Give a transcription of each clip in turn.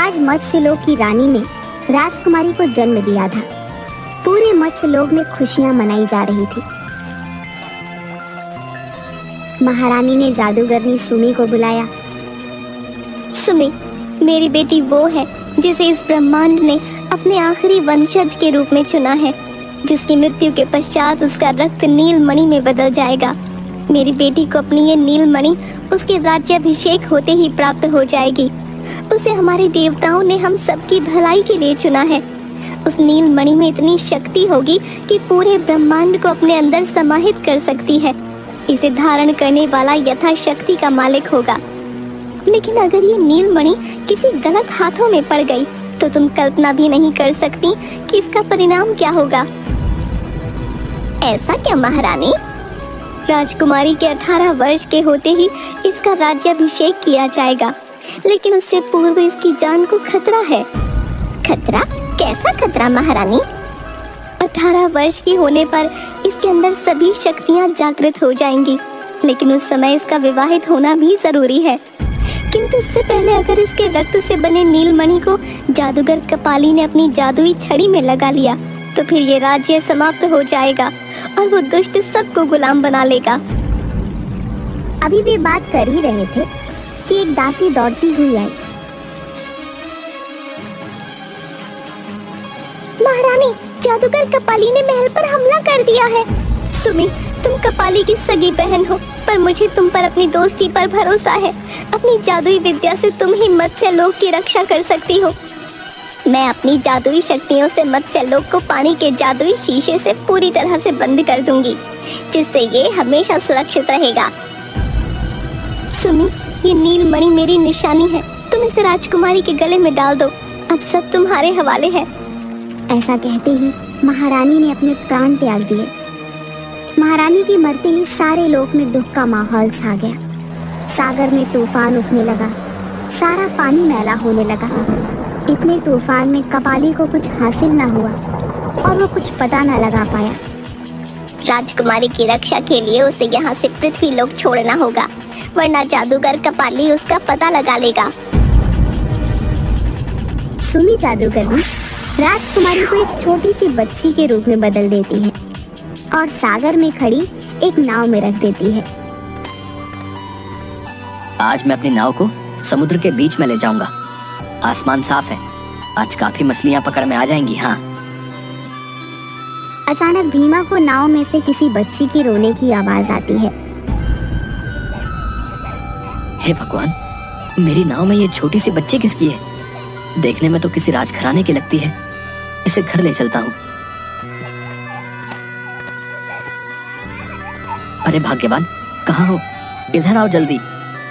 आज मत्स्यलोक की रानी ने राजकुमारी को जन्म दिया था। पूरे मत्स्यलोक में खुशियां मनाई जा रही थी। महारानी ने जादूगरनी सुमी को बुलाया। सुमी, मेरी बेटी वो है जिसे इस ब्रह्मांड ने अपने आखिरी वंशज के रूप में चुना है, जिसकी मृत्यु के पश्चात उसका रक्त नीलमणि में बदल जाएगा। मेरी बेटी को अपनी ये नीलमणि उसके राज्याभिषेक होते ही प्राप्त हो जाएगी। उसे हमारे देवताओं ने हम सबकी भलाई के लिए चुना है। उस नीलमणि में इतनी शक्ति होगी कि पूरे ब्रह्मांड को अपने अंदर समाहित कर सकती है। इसे धारण करने वाला यथाशक्ति का मालिक होगा। लेकिन अगर ये नीलमणि किसी गलत हाथों में पड़ गई तो तुम कल्पना भी नहीं कर सकती कि इसका परिणाम क्या होगा। ऐसा क्या महारानी? राजकुमारी के 18 वर्ष के होते ही इसका राज्याभिषेक किया जाएगा, लेकिन उससे पूर्व इसकी जान को खतरा है। खतरा? कैसा खतरा महारानी? 18 वर्ष की होने पर इसके अंदर सभी शक्तियां जागृत हो जाएंगी, लेकिन उस समय इसका विवाहित होना भी जरूरी है। किंतु उससे पहले अगर इसके रक्त से बने नीलमणि को जादूगर कपाली ने अपनी जादुई छड़ी में लगा लिया तो फिर ये राज्य समाप्त हो जाएगा और वो दुष्ट सबको गुलाम बना लेगा। अभी वे बात कर ही रहे थे कि एक दासी दौड़ती हुई आई। महारानी, जादूगर कपाली ने महल पर हमला कर दिया है। सुमी, तुम कपाली की सगी बहन हो, पर मुझे तुम पर अपनी दोस्ती पर भरोसा है। अपनी जादुई विद्या से तुम ही मत्स्यलोक की रक्षा कर सकती हो। मैं अपनी जादुई शक्तियों से मत्स्यलोक को पानी के जादुई शीशे से पूरी तरह से बंद कर दूंगी, जिससे ये हमेशा सुरक्षित रहेगा। सुमी, ये नीलमणि मेरी निशानी है। तुम इसे राजकुमारी के गले में डाल दो। अब सब तुम्हारे हवाले है। ऐसा कहते ही महारानी ने अपने प्राण त्याग दिए। महारानी के मरते ही सारे लोक में दुख का माहौल छा गया। सागर में तूफान उठने लगा, सारा पानी मैला होने लगा। इतने तूफान में कपाली को कुछ हासिल न हुआ और वो कुछ पता न लगा पाया। राजकुमारी की रक्षा के लिए उसे यहाँ से पृथ्वी लोक छोड़ना होगा, वरना जादूगर कपाली उसका पता लगा लेगा। सुमी जादूगरनी राजकुमारी को एक छोटी सी बच्ची के रूप में बदल देती है और सागर में खड़ी एक नाव में रख देती है। आज मैं अपनी नाव को समुद्र के बीच में ले जाऊंगा। आसमान साफ है, आज काफी मछलियां पकड़ में आ जाएंगी। हाँ। अचानक भीमा को नाव में से किसी बच्ची की रोने की आवाज आती है। हे भगवान, मेरी नाव में ये छोटी सी बच्ची किसकी है? देखने में तो किसी राजघराने की लगती है। इसे घर ले चलता हूँ। अरे भाग्यवान, कहाँ हो? इधर आओ जल्दी।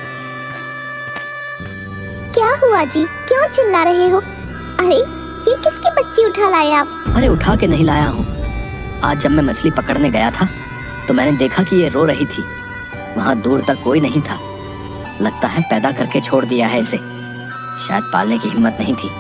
क्या हुआ जी? क्यों चिल्ला रहे हो? अरे, ये किसकी बच्ची उठा लाए आप? अरे उठा के नहीं लाया हूँ। आज जब मैं मछली पकड़ने गया था तो मैंने देखा कि ये रो रही थी। वहाँ दूर तक कोई नहीं था। लगता है पैदा करके छोड़ दिया है इसे। शायद पालने की हिम्मत नहीं थी।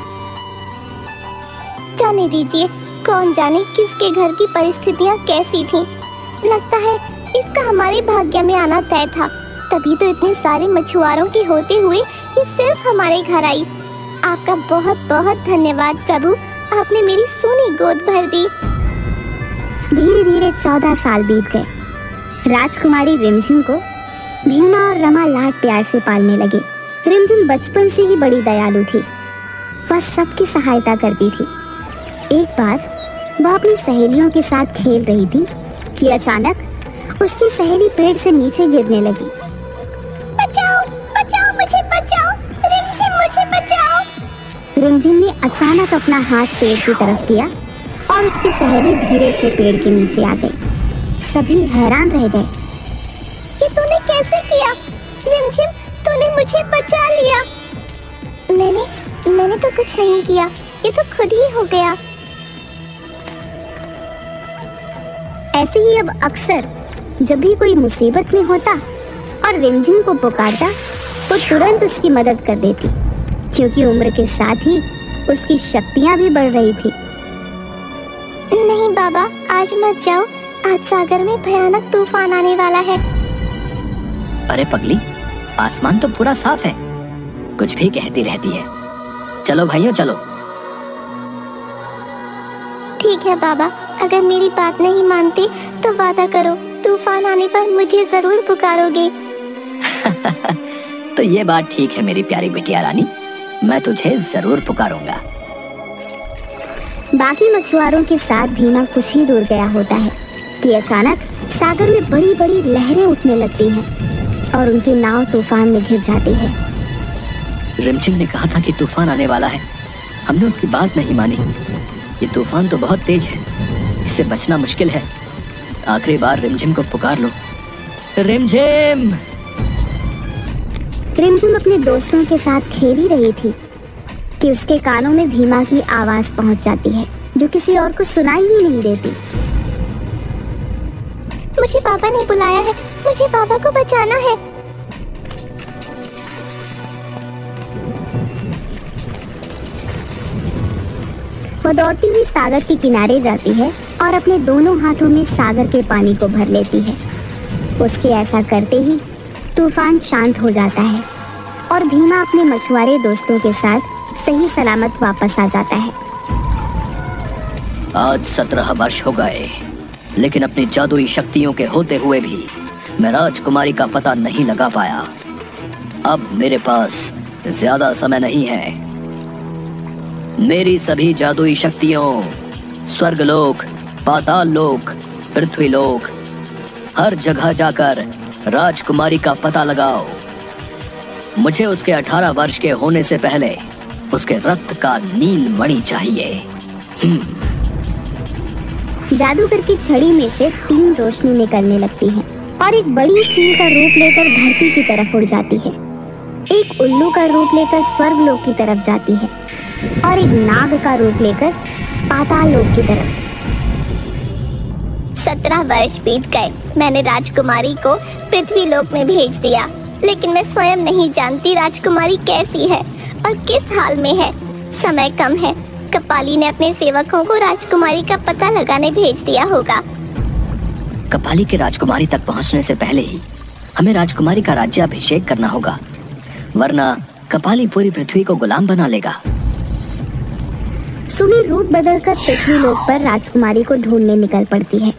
जाने दीजिए, कौन जाने किसके घर की परिस्थितियाँ कैसी थीं। लगता है इसका हमारे भाग्य में आना तय था, तभी तो इतने सारे मछुआरों के होते हुए ये सिर्फ हमारे घर आई। आपका बहुत बहुत धन्यवाद प्रभु, आपने मेरी सोनी गोद भर दी। धीरे धीरे 14 साल बीत गए। राजकुमारी रिमझिम को भीमा और रमा लाड प्यार से पालने लगे। रिमझिम बचपन से ही बड़ी दयालु थी। वह सबकी सहायता करती थी। एक बार वह अपनी सहेलियों के साथ खेल रही थी कि अचानक उसकी सहेली पेड़ से नीचे गिरने लगी। बचाओ, बचाओ, मुझे बचाओ, रिमझिम मुझे बचाओ। रिमझिम ने अचानक अपना हाथ पेड़ की तरफ किया और उसकी सहेली धीरे से पेड़ के नीचे आ गई। सभी हैरान रह गए। ये तूने कैसे किया? रिमझिम, तूने मुझे बचा लिया। मैंने तो कुछ नहीं किया, ये तो खुद ही हो गया। ऐसे ही अब अक्सर जब भी कोई मुसीबत में होता और रिमझिम को पुकारता तो तुरंत उसकी मदद कर देती, क्योंकि उम्र के साथ ही उसकी शक्तियां भी बढ़ रही थी। नहीं बाबा, आज मत जाओ। आज सागर में भयानक तूफान आने वाला है। अरे पगली, आसमान तो पूरा साफ है, कुछ भी कहती रहती है। चलो भाइयों चलो। ठीक है बाबा, अगर मेरी बात नहीं मानते तो वादा करो तूफान आने पर मुझे जरूर पुकारोगे। तो ये बात ठीक है मेरी प्यारी बिटिया रानी, मैं तुझे जरूर पुकारूंगा। बाकी मछुआरों के साथ भीमा कुछ ही दूर गया होता है कि अचानक सागर में बड़ी बड़ी लहरें उठने लगती हैं और उनकी नाव तूफान में घिर जाती है। रिमझिम ने कहा था कि तूफान आने वाला है, हमने उसकी बात नहीं मानी। ये तूफान तो बहुत तेज है, इससे बचना मुश्किल है। आखिरी बार रिमझिम को पुकार लो। रिमझिम! रिमझिम अपने दोस्तों के साथ खेल ही रही थी कि उसके कानों में भीमा की आवाज पहुंच जाती है, जो किसी और को सुनाई ही नहीं देती। मुझे पापा ने बुलाया है, मुझे पापा को बचाना है। वो दौड़ती हुई सागर के किनारे जाती है और अपने दोनों हाथों में सागर के पानी को भर लेती है। उसके ऐसा करते ही तूफान शांत हो जाता है और भीमा अपने मछुआरे दोस्तों के साथ सही सलामत वापस आ जाता है। आज 17 वर्ष हो गए, लेकिन अपनी जादुई शक्तियों के होते हुए भी मैं राजकुमारी का पता नहीं लगा पाया। अब मेरे पास ज्यादा समय नहीं है। मेरी सभी जादुई शक्तियों, स्वर्गलोक, पाताल लोक, पृथ्वीलोक, हर जगह जाकर राजकुमारी का पता लगाओ। मुझे उसके 18 वर्ष के होने से पहले उसके रक्त का नील मणि चाहिए। जादूगर की छड़ी में से 3 रोशनी निकलने लगती है और एक बड़ी चील का रूप लेकर धरती की तरफ उड़ जाती है, एक उल्लू का रूप लेकर स्वर्गलोक की तरफ जाती है और एक नाग का रूप लेकर पाताल लोक की तरफ। 17 वर्ष बीत गए। मैंने राजकुमारी को पृथ्वी लोक में भेज दिया, लेकिन मैं स्वयं नहीं जानती राजकुमारी कैसी है और किस हाल में है। समय कम है। कपाली ने अपने सेवकों को राजकुमारी का पता लगाने भेज दिया होगा। कपाली के राजकुमारी तक पहुंचने से पहले ही हमें राजकुमारी का राज्याभिषेक करना होगा, वरना कपाली पूरी पृथ्वी को गुलाम बना लेगा। सुमी रूप बदलकर पृथ्वी लोक पर राजकुमारी को ढूंढने निकल पड़ती है।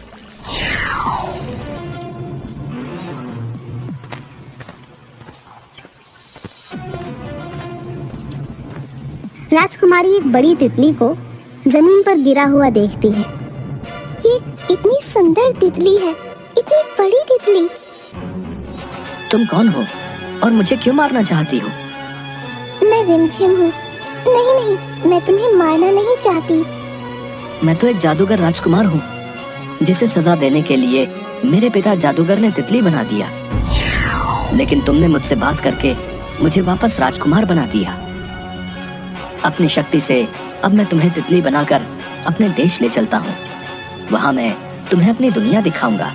राजकुमारी एक बड़ी तितली को जमीन पर गिरा हुआ देखती है। ये इतनी सुंदर तितली है, इतनी बड़ी तितली। तुम कौन हो और मुझे क्यों मारना चाहती हो? मैं रिमझिम हूँ। नहीं, मैं तुम्हें मारना नहीं चाहती। मैं तो एक जादूगर राजकुमार हूँ, जिसे सजा देने के लिए मेरे पिता जादूगर ने तितली बना दिया। लेकिन तुमने मुझसे बात करके मुझे वापस राजकुमार बना दिया। अपनी शक्ति से अब मैं तुम्हें तितली बनाकर अपने देश ले चलता हूँ। वहाँ मैं तुम्हें अपनी दुनिया दिखाऊंगा।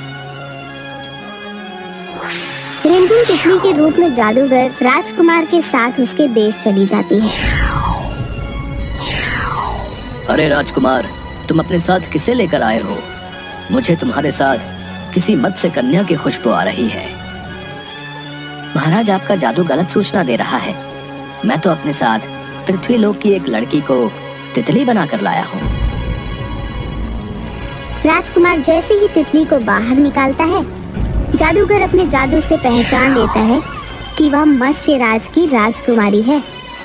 रिमझिम तितली के रूप में जादूगर राजकुमार के साथ उसके देश चली जाती है। अरे राजकुमार, तुम अपने साथ किसे लेकर आए हो? मुझे तुम्हारे साथ किसी मत्स्य कन्या की खुशबू आ रही है। महाराज, आपका जादू गलत सूचना दे रहा है। मैं तो अपने साथ पृथ्वी लोक की एक लड़की को तितली बनाकर लाया हूँ। राजकुमार जैसे ही तितली को बाहर निकालता है, जादूगर अपने जादू से पहचान लेता है कि वह मत्स्य राज की राजकुमारी है।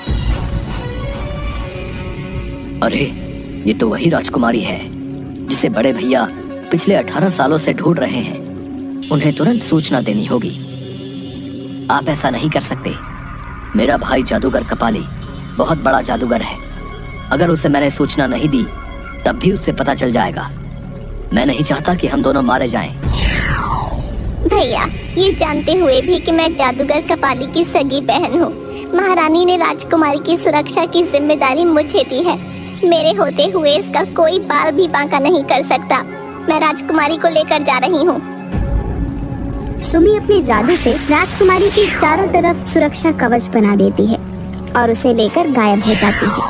अरे, ये तो वही राजकुमारी है जिसे बड़े भैया पिछले 18 सालों से ढूंढ रहे हैं। उन्हें तुरंत सूचना देनी होगी। आप ऐसा नहीं कर सकते। मेरा भाई जादूगर कपाली बहुत बड़ा जादूगर है। अगर उसे मैंने सूचना नहीं दी तब भी उससे पता चल जाएगा। मैं नहीं चाहता कि हम दोनों मारे जाएं। भैया, ये जानते हुए भी कि मैं जादूगर कपाली की सगी बहन हूँ, महारानी ने राजकुमारी की सुरक्षा की जिम्मेदारी मुझे दी है। मेरे होते हुए इसका कोई बाल भी बांका नहीं कर सकता। मैं राजकुमारी को लेकर जा रही हूँ। सुमी अपने जादू से राजकुमारी की चारों तरफ सुरक्षा कवच बना देती है और उसे लेकर गायब हो जाती है।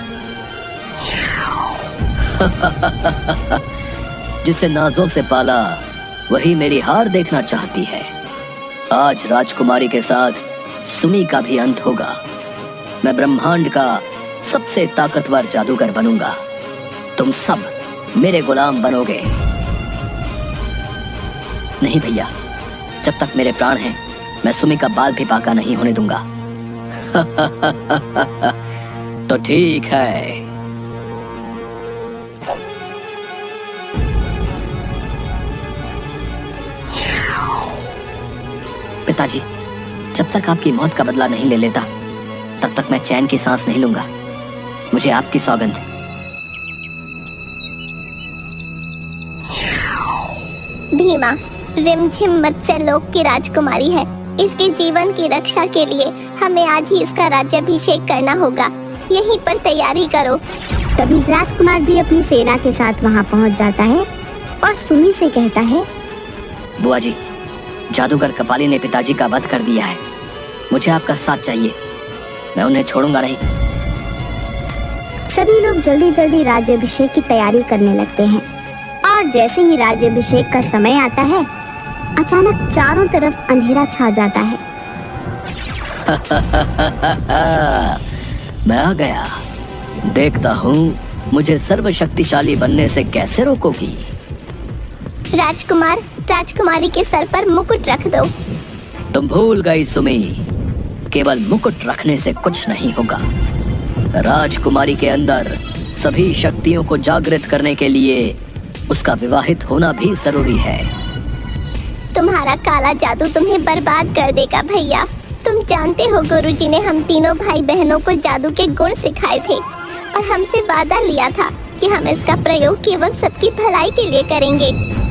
जिसे नाजों से पाला वही मेरी हार देखना चाहती है। आज राजकुमारी के साथ सुमी का भी अंत होगा। मैं ब्रह्मांड का सबसे ताकतवर जादूगर बनूंगा। तुम सब मेरे गुलाम बनोगे। नहीं भैया, जब तक मेरे प्राण हैं मैं सुमी का बाल भी बांका नहीं होने दूंगा। तो ठीक है। पिताजी, जब तक आपकी मौत का बदला नहीं ले लेता तब तक मैं चैन की सांस नहीं लूंगा। मुझे आपकी सौगंध। भीमा, रिमझिम मत्स्य लोक की राजकुमारी है। इसके जीवन की रक्षा के लिए हमें आज ही इसका राज्याभिषेक करना होगा। यहीं पर तैयारी करो। तभी राजकुमार भी अपनी सेना के साथ वहां पहुंच जाता है और सुमी से कहता है, बुआ जी, जादूगर कपाली ने पिताजी का वध कर दिया है। मुझे आपका साथ चाहिए। मैं उन्हें छोड़ूंगा नहीं। सभी लोग जल्दी जल्दी राज्याभिषेक की तैयारी करने लगते हैं और जैसे ही राज्याभिषेक का समय आता है, अचानक चारों तरफ अंधेरा छा जाता है। मैं आ गया। देखता हूँ मुझे सर्वशक्तिशाली बनने से कैसे रोकोगी। राजकुमार, राजकुमारी के सर पर मुकुट रख दो। तुम भूल गई सुमी, केवल मुकुट रखने से कुछ नहीं होगा। राजकुमारी के अंदर सभी शक्तियों को जागृत करने के लिए उसका विवाहित होना भी जरूरी है। तुम्हारा काला जादू तुम्हें बर्बाद कर देगा भैया। तुम जानते हो गुरुजी ने हम तीनों भाई बहनों को जादू के गुण सिखाए थे और हमसे वादा लिया था कि हम इसका प्रयोग केवल सबकी भलाई के लिए करेंगे।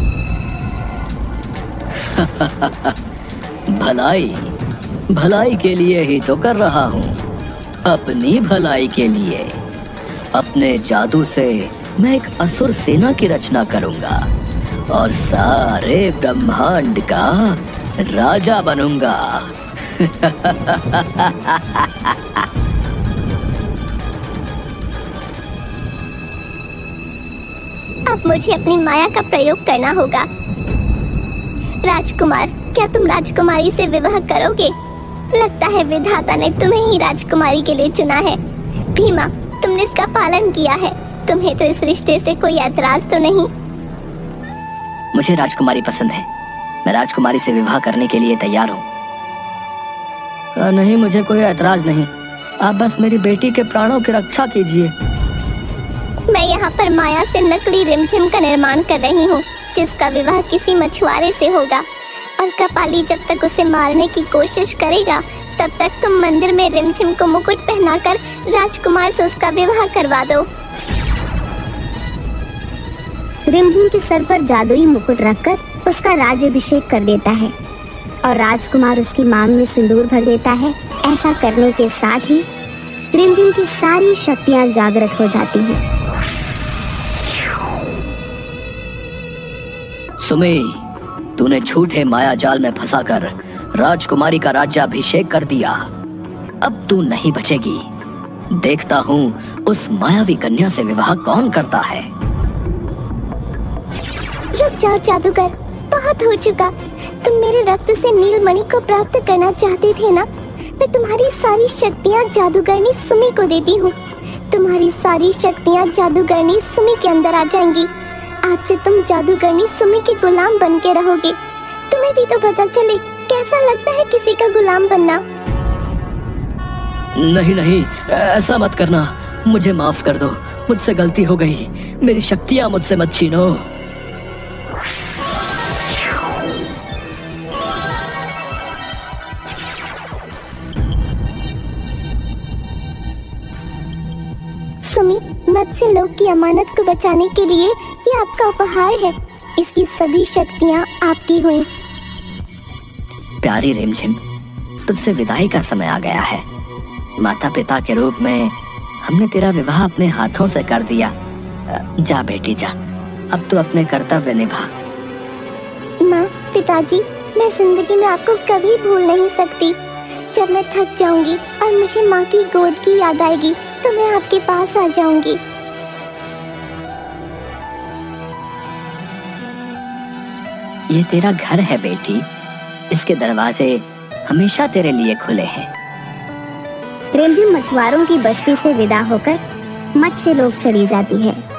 भलाई भलाई के लिए ही तो कर रहा हूँ। अपनी भलाई के लिए। अपने जादू से मैं एक असुर सेना की रचना करूंगा और सारे ब्रह्मांड का राजा बनूंगा। अब मुझे अपनी माया का प्रयोग करना होगा। राजकुमार, क्या तुम राजकुमारी से विवाह करोगे? लगता है विधाता ने तुम्हें ही राजकुमारी के लिए चुना है। भीमा, तुमने इसका पालन किया है। तुम्हें तो इस रिश्ते से कोई ऐतराज तो नहीं? मुझे राजकुमारी पसंद है। मैं राजकुमारी से विवाह करने के लिए तैयार हूँ। नहीं, मुझे कोई ऐतराज नहीं। आप बस मेरी बेटी के प्राणों की रक्षा कीजिए। मैं यहाँ पर माया से नकली रिमझिम का निर्माण कर रही हूँ, जिसका विवाह किसी मछुआरे से होगा और कपाली जब तक उसे मारने की कोशिश करेगा तब तक तुम मंदिर में रिमझिम को मुकुट पहनाकर राजकुमार से उसका विवाह करवा दो। रिमझिम के सर पर जादुई मुकुट रखकर उसका राज्याभिषेक कर देता है और राजकुमार उसकी मांग में सिंदूर भर देता है। ऐसा करने के साथ ही रिमझिम की सारी शक्तियां जागृत हो जाती हैं। सुमी, तूने झूठे माया जाल में फंसाकर राजकुमारी का राज्याभिषेक कर दिया। अब तू नहीं बचेगी। देखता हूँ उस मायावी कन्या से विवाह कौन करता है। रुक जाओ जादूगर, बहुत हो चुका। तुम मेरे रक्त से नीलमणि को प्राप्त करना चाहते थे ना? मैं तुम्हारी सारी शक्तियाँ जादूगरनी सुमी को देती हूँ। तुम्हारी सारी शक्तियाँ जादूगरनी सुमी के अंदर आ जाएंगी। आज से तुम जादूगरनी सुमी के गुलाम बन के रहोगे। तुम्हें भी तो पता चले कैसा लगता है किसी का गुलाम बनना। नहीं नहीं, ऐसा मत करना। मुझे माफ कर दो, मुझसे गलती हो गई। मेरी शक्तियाँ मुझसे मत छीनो। सुमी, मत्स्य लोक की अमानत को बचाने के लिए ये आपका उपहार है। इसकी सभी शक्तियाँ आपकी हुई। प्यारी रिमझिम, तुझसे विदाई का समय आ गया है। माता पिता के रूप में हमने तेरा विवाह अपने हाथों से कर दिया। जा बेटी जा, अब तू अपने कर्तव्य निभा। माँ, पिताजी, मैं जिंदगी में आपको कभी भूल नहीं सकती। जब मैं थक जाऊंगी और मुझे माँ की गोद की याद आएगी तो मैं आपके पास आ जाऊंगी। ये तेरा घर है बेटी। इसके दरवाजे हमेशा तेरे लिए खुले हैं। रिमझिम मछुआरों की बस्ती से विदा होकर मत्स्य लोक चली जाती है।